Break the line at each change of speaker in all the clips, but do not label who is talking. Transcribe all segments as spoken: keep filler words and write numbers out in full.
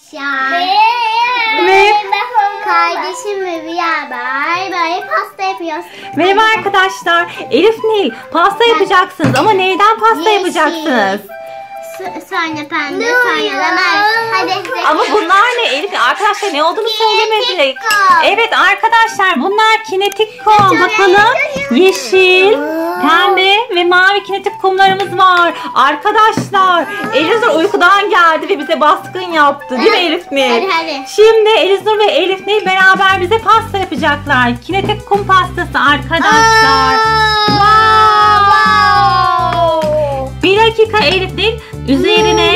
Ve kardeşim ve beraber böyle pasta yapıyoruz.
Merhaba arkadaşlar. Elif Nil pasta yapacaksınız ama neyden pasta
Yeşil.
yapacaksınız?
Sonra pembe, sonra da mavi. Hadi.
Ama bunlar ne Elif? Arkadaşlar ne olduğunu söylemedik.
Kinetik.
Evet arkadaşlar bunlar kinetik kum. Bakalım yeşil, pembe ve mavi kinetik kumlarımız var. Arkadaşlar Eliznur uykudan geldi ve bize baskın yaptı değil mi Elif Nil?
Hadi hadi.
Şimdi Eliznur ve Elif Nil beraber bize pasta yapacaklar. Kinetik kum pastası arkadaşlar. Wow. Bir dakika Elif Nil. Üzerine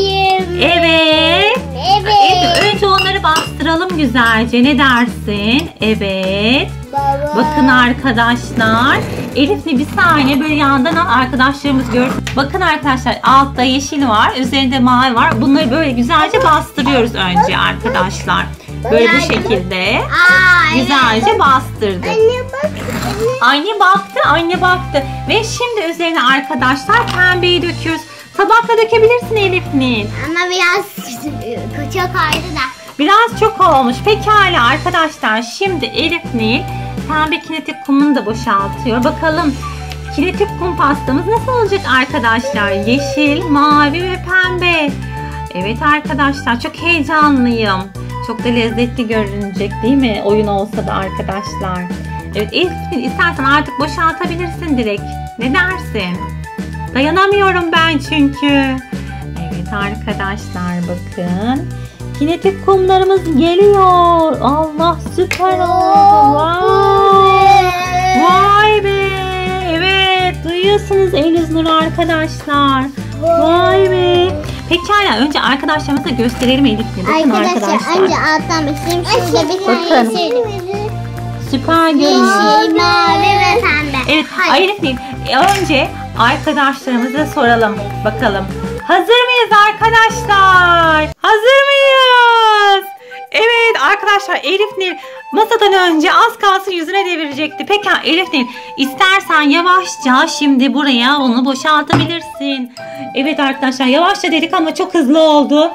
evet. Evet. Önce onları bastıralım güzelce. Ne dersin? Evet.
Baba.
Bakın arkadaşlar. Elif Nil bir saniye böyle yandan al arkadaşlarımız görsün. Bakın arkadaşlar altta yeşil var. Üzerinde mavi var. Bunları böyle güzelce bastırıyoruz önce arkadaşlar. Böyle bu şekilde.
Aa,
Güzelce
evet.
bastırdık.
Anne bak.
Anne baktı, anne baktı. Ve şimdi üzerine arkadaşlar pembeyi döküyoruz. Tabakla dökebilirsin Elif Nil.
Ama biraz çok ağırdı da.
Biraz çok olmuş. Pekala arkadaşlar. Şimdi Elif Nil pembe kinetik kumunu da boşaltıyor. Bakalım kinetik kum pastamız nasıl olacak arkadaşlar? Yeşil, mavi ve pembe. Evet arkadaşlar çok heyecanlıyım. Çok da lezzetli görünecek değil mi? Oyun olsa da arkadaşlar. Evet Elif Nil istersen artık boşaltabilirsin direkt. Ne dersin? Dayanamıyorum ben çünkü. Evet arkadaşlar bakın. Kinetik kumlarımız geliyor. Allah süper oldu. Vay. Vay be. Evet duyuyorsunuz Eliznur arkadaşlar. Vay be. Pekala önce arkadaşlarımıza gösterelim Elif Nil. Bakın
Arkadaşlar,
arkadaşlar.
önce alttan başlayayım. Şurada bir tane
Bakın.
yeşil.
Süper görünüyor.
Yeşil, mavi ve pembe.
Evet,
Hadi.
Elif Nil, önce arkadaşlarımıza soralım bakalım. Hazır mıyız arkadaşlar? Hazır mıyız? Evet arkadaşlar Elif Nil masadan önce az kalsın yüzüne devirecekti. Peki Elif Nil istersen yavaşça şimdi buraya onu boşaltabilirsin. Evet arkadaşlar yavaşça dedik ama çok hızlı oldu.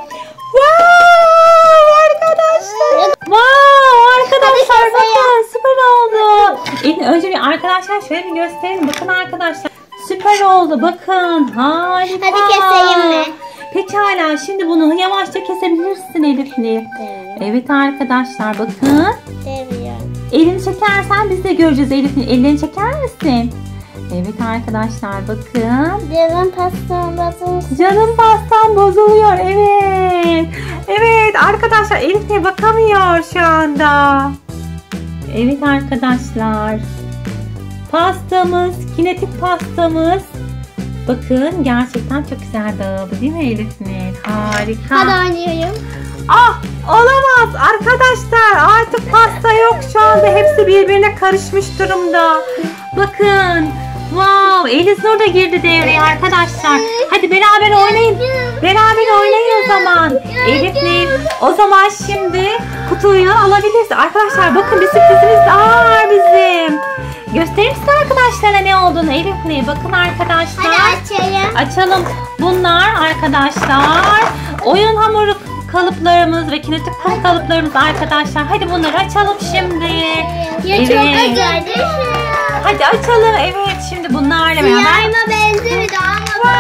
Wow arkadaşlar. Wow arkadaşlar bakın süper oldu. İlk önce bir arkadaşlar şöyle bir gösterelim. Bakın arkadaşlar süper oldu. Bakın harika.
Hadi keseyim mi?
Pekala şimdi bunu yavaşça kesebilirsin Elif Nil.
Evet.
Evet arkadaşlar bakın.
Seviyorum.
Elini çekersen biz de göreceğiz Elif Nil. Elini çeker misin? Evet arkadaşlar bakın.
Canım pastam bozulmuş.
Canım pastam bozuluyor. Evet. Evet arkadaşlar Elif Nil bakamıyor şu anda. Evet arkadaşlar. Pastamız, kinetik pastamız. Bakın gerçekten çok güzel dağıldı değil mi Elif Nil? Harika.
Hadi oynayayım.
Ah olamaz arkadaşlar artık pasta yok şu anda hepsi birbirine karışmış durumda. Bakın wow Eliznur da girdi devreye arkadaşlar. Hadi beraber oynayın. Beraber oynayın o zaman. Elif Nil o zaman şimdi kutuyu alabiliriz. Arkadaşlar bakın bir sürprizimiz var bizim. Gösterir misin arkadaşlara ne olduğunu Elif Nil? Bakın arkadaşlar.
Hadi açayım.
Açalım. Bunlar arkadaşlar oyun hamuru kalıplarımız ve kinetik kum kalıplarımız arkadaşlar. Hadi bunları açalım şimdi.
Ya
Evet.
çok acayip.
Hadi açalım. Evet şimdi bunlarla beraber.
Slime'a benzemedi ama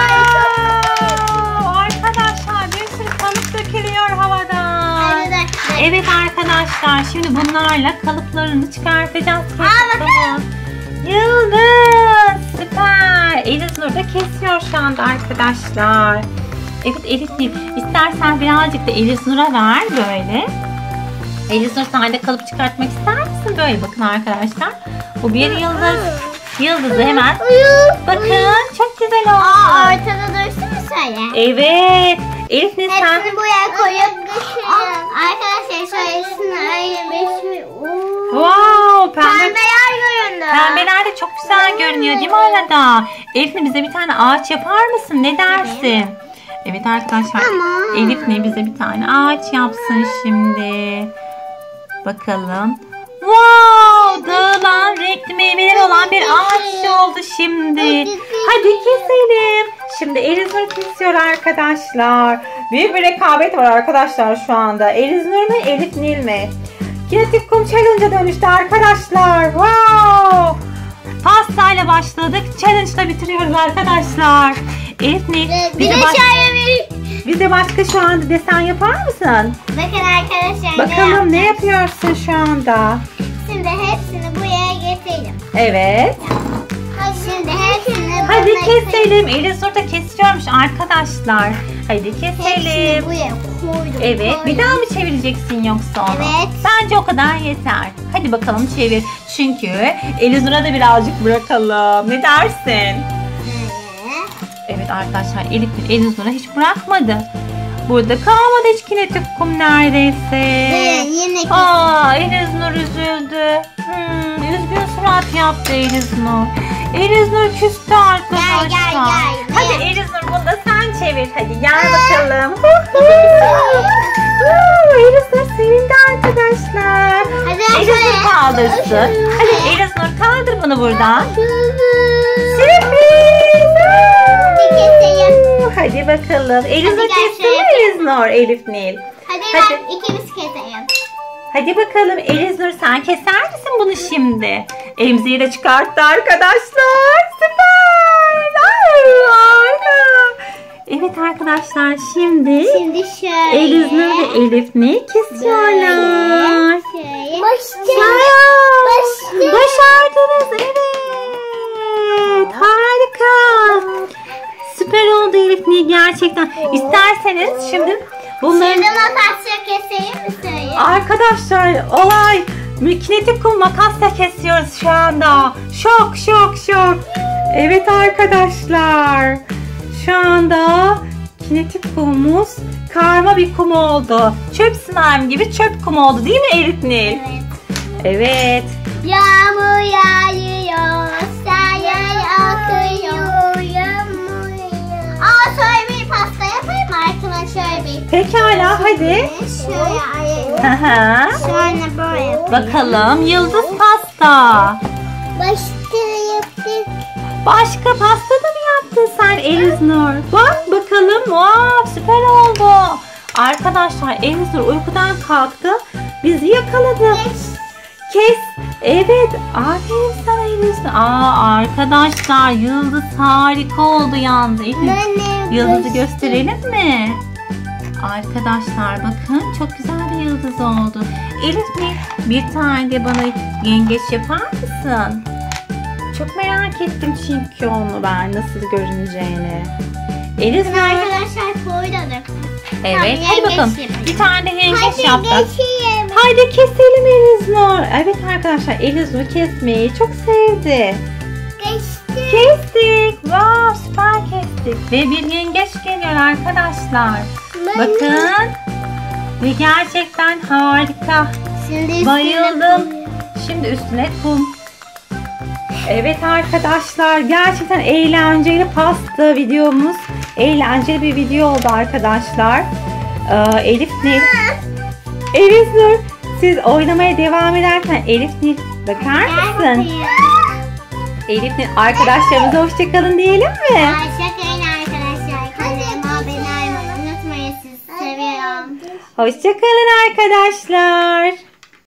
Wow! Arkadaşlar bir sürü kalıp dökülüyor havadan.
Arkadaşlar.
Evet arkadaşlar şimdi bunlarla kalıplarını çıkartacağız.
Aa, bakın.
Yıldız süper. Eliznur da kesiyor şu anda arkadaşlar. Evet Elif Nil istersen birazcık da Eliznur'a ver böyle. Eliznur sen de kalıp çıkartmak ister misin? Böyle bakın arkadaşlar. Bu bir yıldız. Yıldızı hemen. Bakın çok güzel oldu.
Aa, ortada dursun mu söyle?
Evet. Elif Nil sen.
Hepsini buraya koyup düşürüyorum. Arkadaşlar şöylesine öyle bir şey. Oo.
Wow pembe.
Pembeler göründü.
Pembeler de çok güzel görünüyor değil mi arada? Elif Nil bize bir tane ağaç yapar mısın? Ne dersin? Evet arkadaşlar.
Tamam.
Elif Nil bize bir tane ağaç yapsın şimdi. Bakalım. Wow! Dağılan renkli renkli meyveleri olan bir ağaç oldu şimdi. Hadi keselim. Şimdi Eliznur kesiyor arkadaşlar. Büyük bir rekabet var arkadaşlar şu anda. Eliznur mu Elif Nil mi? Kinetik kum challenge'a dönüştü arkadaşlar. Wow! Pastayla başladık. Challenge'la bitiriyoruz arkadaşlar. Elif Nil
Bir de
baş...
şöyle
bir de başka şu anda desen yapar mısın?
bakın arkadaşlar.
Bakalım
ne
ne yapıyorsun şu anda?
Şimdi hepsini buraya getirelim.
Evet.
Şimdi hepsini
Hadi
buraya
keselim. Eliznur da kesiyormuş arkadaşlar. Hadi
Hepsini
keselim.
buraya koydum.
Evet. Bir
koydum.
daha mı çevireceksin yoksa onu?
Evet.
Bence o kadar yeter. Hadi bakalım çevir. Çünkü Eliznur'a da birazcık bırakalım. Ne dersin?
Böyle.
Evet arkadaşlar Elif Eliznur'a hiç bırakmadı. Burada kalmadı hiç kinetik kum neredeyse.
Ve yine
Aa Eliznur üzüldü. Hmm, üzgün surat yaptı Eliznur. Eliznur küstü arkadaşlar.
Gel, gel, gel.
Hadi Eliznur bunu da sen çevir. Hadi gel bakalım. Eliznur sevindi arkadaşlar.
Hadi
Eliznur
şöyle.
kaldırsın. Hadi Eliznur kaldır bunu buradan.
Hadi keseyim.
Hadi bakalım. Eliznur
Hadi gel
kesti
şöyle
mi
yapayım.
Eliznur? Elif Nil.
Hadi,
Hadi.
ben ikimiz keseyim.
Hadi bakalım Eliznur sen keser misin bunu şimdi? Emziği de çıkarttı arkadaşlar. Süper. Ay, harika. Evet arkadaşlar şimdi
Şimdi şöyle.
Eliznur ve Elif Nil kesiyorlar.
Şöyle.
Wow.
Başla.
Başardınız evet. Harika. Süper oldu Elif Nil gerçekten. İsterseniz şimdi bunların...
Şimdi makasla keseyim mi söyle?
Arkadaşlar olay kinetik kum makasla kesiyoruz şu anda. Şok şok şok. Evet arkadaşlar. Şu anda kinetik kumumuz karma bir kum oldu. Çöp slime gibi çöp kum oldu değil mi Elif Nil?
Evet.
Evet.
Yağmur yağıyor, sayar akıyor. Yağmur yağıyor. Aa şöyle bir pasta yapayım mı arkadaşlar bir?
Pekala hadi.
Şöyle ayırayım.
Aha.
Şöyle böyle yapayım.
Bakalım yıldız pasta.
Başka yaptık.
Başka pasta da mı yaptın sen Eliznur? Bak bakalım. Wow, süper oldu. Arkadaşlar Eliznur uykudan kalktı. Bizi yakaladı. Kes. Evet. Aferin sana Eliznur. Aa arkadaşlar yıldız harika oldu yalnız. Elif, yıldızı gösterelim mi? Arkadaşlar bakın çok güzel bir yıldız oldu. Elif mi? Bir tane de bana yengeç yapar mısın? Çok merak ettim çünkü onu ben nasıl görüneceğini. Elif mi?
Arkadaşlar koyduk.
Evet.
Tamam,
Hadi bakalım.
yengeç yapayım.
Bir tane de yengeç
Hadi
yaptık.
geçeyim.
Haydi keselim Eliznur. Evet arkadaşlar Eliznur kesmeyi çok sevdi.
Geçti.
Kestik. Wow süper kestik. Ve bir yengeç geliyor arkadaşlar. Bakın. Ve gerçekten harika.
Şimdi üstüne
Bayıldım.
koyuyorum.
Şimdi üstüne kum. Evet arkadaşlar gerçekten eğlenceli pasta videomuz. Eğlenceli bir video oldu arkadaşlar. Ee, Elif Nil. Elif Nur siz oynamaya devam ederken Elif Nil bakar
Gel
mısın?
bakayım.
Elif Nil arkadaşlarımıza hoşçakalın diyelim mi?
Hoşçakalın arkadaşlar. Kanalıma abone olmayı unutmayın. Sizi seviyorum.
Hoşçakalın arkadaşlar.